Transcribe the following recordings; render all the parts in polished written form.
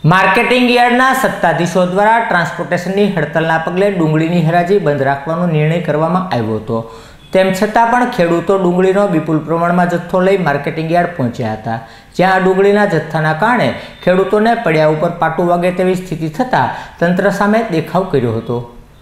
Marketing યાર્ડના સત્તાધીશો દ્વારા ટ્રાન્સપોર્ટેશનની હડતાલના પગલે ડુંગળીની હરાજી બંધ રાખવાનો નિર્ણય કરવામાં આવ્યો હતો। તેમ છતાં પણ ખેડૂતો ડુંગળીનો વિપુલ પ્રમાણમાં જથ્થો લઈ માર્કેટિંગ યાર્ડ પહોંચ્યા હતા, જ્યાં ડુંગળીના જથ્થાના કારણે ખેડૂતોને પડ્યા ઉપર પાટું વાગે તેવી સ્થિતિ થતાં તંત્ર સામે દેખાવ કર્યો હતો।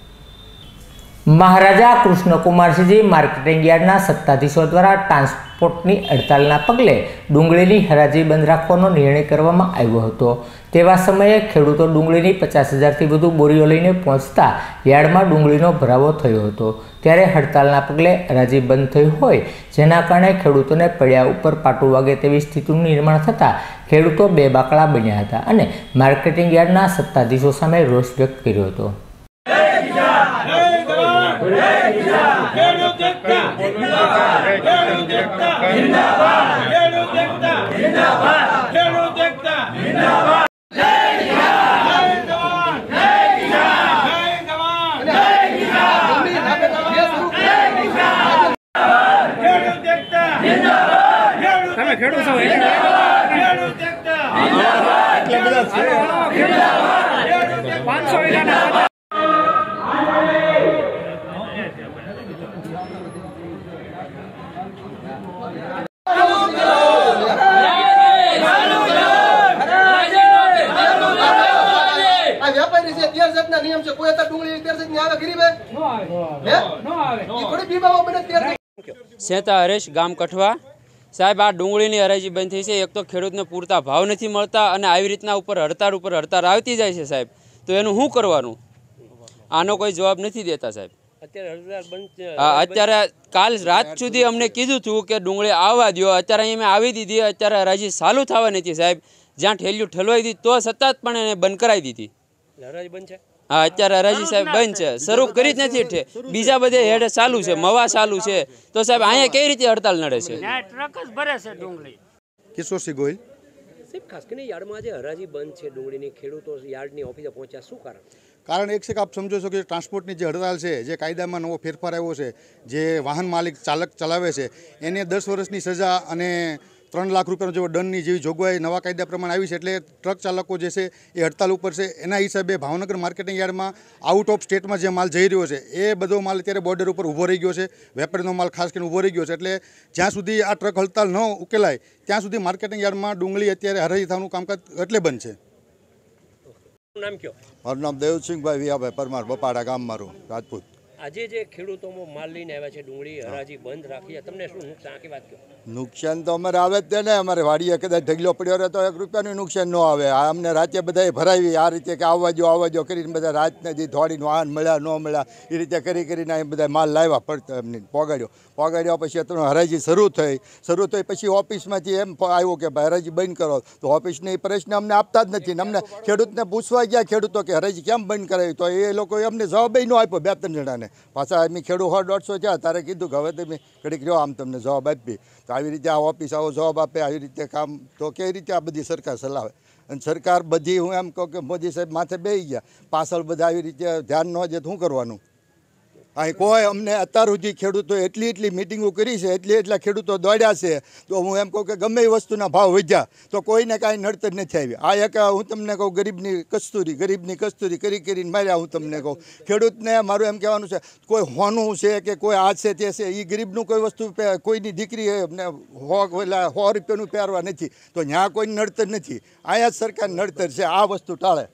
મહારાજા કૃષ્ણકુમારસિંહજી માર્કેટિંગ યાર્ડના સત્તાધીશો દ્વારા ટ્રાન્સપોર્ટની હડતાલના પગલે ડુંગળીની હરાજી બંધ રાખવાનો નિર્ણય કરવામાં આવ્યો હતો। તેવા સમયે ખેડૂતો ડુંગળીની 50,000થી વધુ બોરીઓ લઈને પહોંચતા યાર્ડમાં ડુંગળીનો ભરાવો થયો હતો। ત્યારે હડતાલના પગલે હરાજી બંધ થઈ હોય, જેના કારણે ખેડૂતોને પડ્યા ઉપર પાટું વાગે તેવી સ્થિતિનું નિર્માણ થતાં ખેડૂતો બેબાકળા બન્યા હતા અને માર્કેટિંગ યાર્ડના સત્તાધીશો સામે રોષ વ્યક્ત કર્યો હતો। સેતા હરેશ ગામ કઠવા સાહેબ, આ ડુંગળીની હરાજી બંધ થઈ છે। એક તો ખેડૂતને પૂરતા ભાવ નથી મળતા અને આવી રીતના ઉપર હડતાળ આવતી જાય છે સાહેબ, તો એનું શું કરવાનું? આનો કોઈ જવાબ નથી દેતા સાહેબ। અત્યારે કાલ રાત સુધી અમને કીધું હતું કે ડુંગળી આવવા દો, અત્યારે અહીં મેં આવી દીધી, અત્યારે હરાજી ચાલુ થવા નથી સાહેબ। જ્યાં ઠેલિયું ઠલવાઈ દીધી તો સતત પણ એને બંધ કરાવી દીધી। હરાજી બંધ છે? હા, અત્યારે હરાજી સાહેબ બંધ છે, શરૂ કરી જ નથી। બીજા બધે હેડ ચાલુ છે, મવા ચાલુ છે, તો સાહેબ અહીંયા કઈ રીતે હડતાલ નડે છે? ટ્રક જ ભરે છે ડુંગળી। કિશોરસિંહ ગોહિલ સાહેબ, ખાસ કરીને યાર્ડમાં આજે હરાજી બંધ છે ડુંગળીની, ખેડૂતો યાર્ડની ઓફિસે પહોંચ્યા, શું કારણ? કારણ એક છે કે આપ સમજો છો કે ટ્રાન્સપોર્ટની જે હડતાલ છે, જે કાયદામાં નવો ફેરફાર આવ્યો છે, જે વાહન માલિક ચાલક ચલાવે છે એને 10 વર્ષની સજા અને 3 લાખ રૂપિયાનો જેવો દંડની જેવી જોગવાઈ નવા કાયદા પ્રમાણે આવી છે। એટલે ટ્રક ચાલકો જે છે એ હડતાલ ઉપર છે। એના હિસાબે ભાવનગર માર્કેટિંગ યાર્ડમાં આઉટ ઓફ સ્ટેટમાં જે માલ જઈ રહ્યો છે એ બધો માલ અત્યારે બોર્ડર ઉપર ઊભો રહી ગયો છે, વેપારીનો માલ ખાસ કરીને ઊભો રહી ગયો છે। એટલે જ્યાં સુધી આ ટ્રક હડતાલ ન ઉકેલાય ત્યાં સુધી માર્કેટિંગ યાર્ડમાં ડુંગળી અત્યારે હરાજી થવાનું કામકાજ એટલે બંધ છે। નામ કયો? મારું નામ દેવસિંહભાઈ વિયાભાઈ પરમાર, બપાડા ગામ મારું, રાજપૂત। આજે જે ખેડૂતોમાં માલ લઈને આવ્યા છે, ડુંગળી હરાજી બંધ રાખી, તમને શું નુકસાન? આખી વાત કહો। નુકસાન તો અમારે આવે જ ને, અમારે વાડીએ કદાચ ઢગલો પડ્યો રહે તો 1 રૂપિયાનું નુકસાન ન આવે। આ અમને રાતે બધાએ ભરાવી આ રીતે કે આવવા જો કરીને બધા રાતને જે થોડીને વાહન મળ્યા ન મળ્યા એ રીતે કરીને અહીં બધા માલ લાવ્યા, પડતા એમને પોગાડ્યો પછી હરાજી શરૂ થઈ પછી ઓફિસમાંથી એમ આવ્યું કે ભાઈ હરાજી બંધ કરો, તો ઓફિસની પ્રશ્ન અમને આપતા જ નથી। અમને ખેડૂતને પૂછવા ગયા ખેડૂતો કે હરાજી કેમ બંધ કરાવી, તો એ લોકોએ અમને જવાબ ન આપ્યો 2-3 જણાને। પાછા અમે ખેડૂત 100-150 થયા તારે કીધું કે હવે તમે ઘડીક રહ્યો, આમ તમને જવાબ આપી। તો આવી રીતે આ ઓફિસ આવો જવાબ આપે, આવી રીતે કામ, તો કઈ રીતે આ બધી સરકાર ચલાવે? અને સરકાર બધી, હું એમ કહું કે મોદી સાહેબ માથે બેસી ગયા, પાછળ બધા આવી રીતે ધ્યાન ન દે તો શું કરવાનું? અહીં કોઈ અમને અત્યાર સુધી ખેડૂતો એટલી મિટિંગો કરી છે, એટલા ખેડૂતો દોડ્યા છે, તો હું એમ કહું કે ગમે એ વસ્તુના ભાવ વધ્યા તો કોઈને કાંઈ નડતર નથી આવી। આ એક હું તમને કહું ગરીબની કસ્તુરી કરીને માર્યા। હું તમને કહું ખેડૂતને મારું એમ કહેવાનું છે, કોઈ હોનું છે કે કોઈ આ છે તે છે, એ ગરીબનું કોઈ વસ્તુ કોઈની દીકરી એમને 100 રૂપિયાનું પહેરવા નથી, તો ત્યાં કોઈ નડતર નથી। અહીંયા જ સરકાર નડતર છે, આ વસ્તુ ટાળે।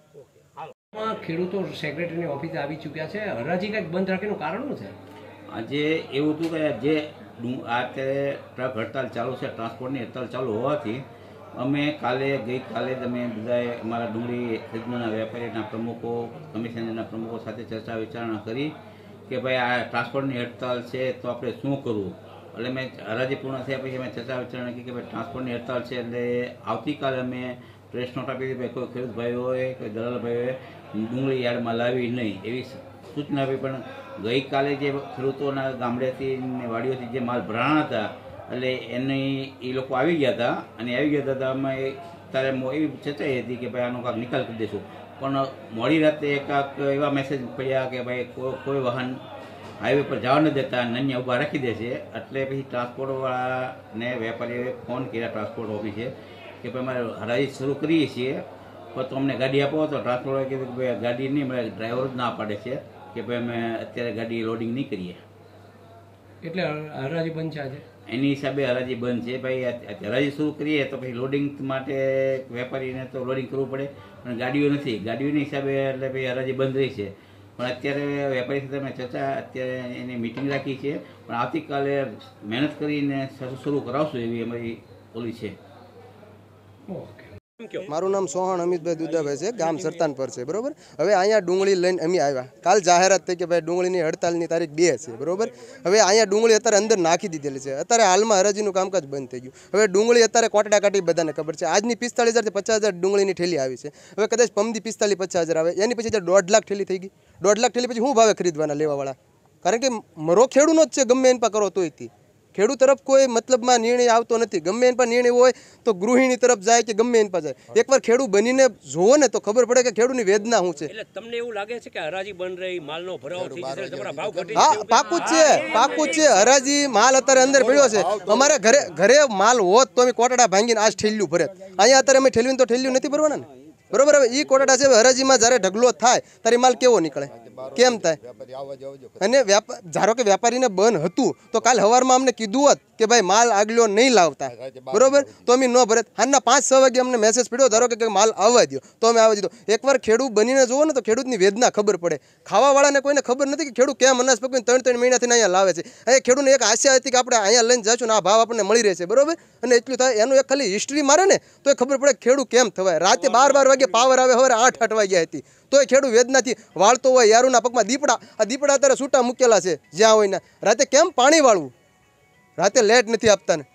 ખેડૂતો સેક્રેટરીની ઓફિસે આવી ચૂક્યા છે, હરાજી કંઈક બંધ રાખીનું કારણ શું છે? આજે એવું હતું કે જે અત્યારે ટ્રક હડતાલ ચાલુ છે, ટ્રાન્સપોર્ટની હડતાલ ચાલુ હોવાથી અમે ગઈકાલે જ અમે બધાએ અમારા ડુંગળી ખરીદવાના વેપારીના પ્રમુખો, કમિશનરના પ્રમુખો સાથે ચર્ચા વિચારણા કરી કે ભાઈ આ ટ્રાન્સપોર્ટની હડતાલ છે તો આપણે શું કરવું। એટલે મેં હરાજી પૂર્ણ થયા પછી અમે ચર્ચા વિચારણા કરી કે ભાઈ ટ્રાન્સપોર્ટની હડતાલ છે, એટલે આવતીકાલે અમે પ્રેસ નોટ આપી દીધી, કોઈ ખેડૂત ભાઈઓ હોય કોઈ દલાલ ભાઈઓ હોય ડુંગળી યાર્ડમાં લાવી નહીં એવી સૂચના આપી। પણ ગઈકાલે જે ખેડૂતોના ગામડેથી વાડીઓથી જે માલ ભરાણા હતા એટલે એ લોકો આવી ગયા હતા અને આવી ગયા હતા અમે ત્યારે એવી ચર્ચા હતી કે ભાઈ આનો કાંક નિકાલ કરી દઈશું, પણ મોડી રાતે કાંક એવા મેસેજ પડ્યા કે ભાઈ કોઈ વાહન હાઈવે પર જવા ન દેતા, નન્યા ઊભા રાખી દે છે। એટલે પછી ટ્રાન્સપોર્ટવાળાને વેપારીઓએ ફોન કર્યા ટ્રાન્સપોર્ટ ઓફિસે કે ભાઈ અમારે હરાજી શરૂ કરીએ છીએ પણ તો અમને ગાડી આપો તો ટ્રાન્સપોર્ટે કીધું કે ભાઈ ગાડી નહીં મળે, ડ્રાઈવર જ ના પાડે છે કે ભાઈ અમે અત્યારે ગાડી લોડિંગ નહીં કરીએ. એટલે હરાજી બંધ છે આજે. એની હિસાબે હરાજી બંધ છે. ભાઈ હરાજી શરૂ કરીએ તો પછી લોડિંગ માટે વેપારીને તો લોડિંગ કરવું પડે, પણ ગાડીઓ નથી. ગાડીઓની હિસાબે એટલે ભાઈ હરાજી બંધ રહી છે. પણ અત્યારે વેપારી સાથે અમે ચર્ચા અત્યારે એની મિટિંગ રાખી છે, પણ આવતીકાલે મહેનત કરીને શરૂ કરાવશું એવી અમારી ઓલી છે. મારું નામ સોહાણ અમિતભાઈ દુદાભાઈ છે, ગામ સરતાનપર છે. બરોબર. હવે અહીંયા ડુંગળી લઈને અમે આવ્યા. કાલ જાહેરાત થઈ કે ભાઈ ડુંગળીની હડતાલની તારીખ 2 છે. બરોબર. હવે અહીંયા ડુંગળી અત્યારે અંદર નાખી દીધેલી છે. અત્યારે હાલમાં હરાજીનું કામકાજ બંધ થઈ ગયું. હવે ડુંગળી અત્યારે કોટડા કાઢી બધાને ખબર છે. આજની 45,000 થી 50,000 ડુંગળીની ઠેલી આવી છે. હવે કદાચ પમદી 45-50,000 આવે, એની પછી 1.5 લાખ ઠેલી થઈ ગઈ. 1.5 લાખ ઠેલી પછી શું ભાવે ખરીદવાના લેવાવાળા? કારણ કે મરો ખેડૂનો જ છે, ગમે એન પા કરો તોયથી. ખેડૂત તરફ કોઈ મતલબમાં નિર્ણય આવતો નથી. ગમે એન પર નિર્ણય હોય તો ગૃહિણી તરફ જાય કે ગમે એન પર જાય. એકવાર ખેડૂત બનીને જોવો ને તો ખબર પડે કે ખેડૂતની વેદના શું છે. એટલે તમને એવું લાગે છે કે હરાજી બંધ રહી, માલનો ભરાવો થઈ જશે, તમારા ભાવ ઘટી હા, પાકું જ છે, પાકું જ છે. હરાજી માલ અત્યારે અંદર પડ્યો છે. અમારે ઘરે માલ હોત તો અમે કોટડા ભાંગીને આજ ઠેલ્યું ભરે. અહીંયા અત્યારે અમે ઠેલવીને તો ઠેલ્યું નથી ભરવાના ને. બરોબર. હવે એ કોટડા છે, હરાજીમાં જ્યારે ઢગલો થાય ત્યારે માલ કેવો નીકળે, કેમ થાય? અને ધારો કે વેપારીને બંધ હતું તો કાલ સવારમાં અમને કીધું હોત કે ભાઈ માલ આગલો નહીં લાવતા, બરોબર, તો અમે ન ભરત. હાલના 5-6 વાગે અમને મેસેજ પડ્યો ધારો કે માલ આવવા દો, તો અમે આવવા દીધો. એકવાર ખેડૂત બનીને જુઓ ને તો ખેડૂતની વેદના ખબર પડે. ખાવાવાળાને કોઈને ખબર નથી કે ખેડૂત કેમ અનાજ પકવીને 3-3 મહિનાથી અહીંયા લાવે છે. અહીંયા ખેડૂતને એક આશા હતી કે આપણે અહીંયા લઈને જઈશું ને આ ભાવ આપણને મળી રહેશે, બરોબર. અને એટલું થાય એનું એક ખાલી હિસ્ટ્રી મારે ને તો એ ખબર પડે ખેડૂત કેમ થવાય. રાતે 12 વાગે પાવર આવે, સવારે 8 વાગ્યા હતી તોય ખેડૂત વેદનાથી વાળતો હોય. યારુના પગમાં દીપડા, આ દીપડા અત્યારે છૂટા મૂકેલા છે જ્યાં હોય ને. રાતે કેમ પાણી વાળવું? રાતે લેટ નથી આપતા ને.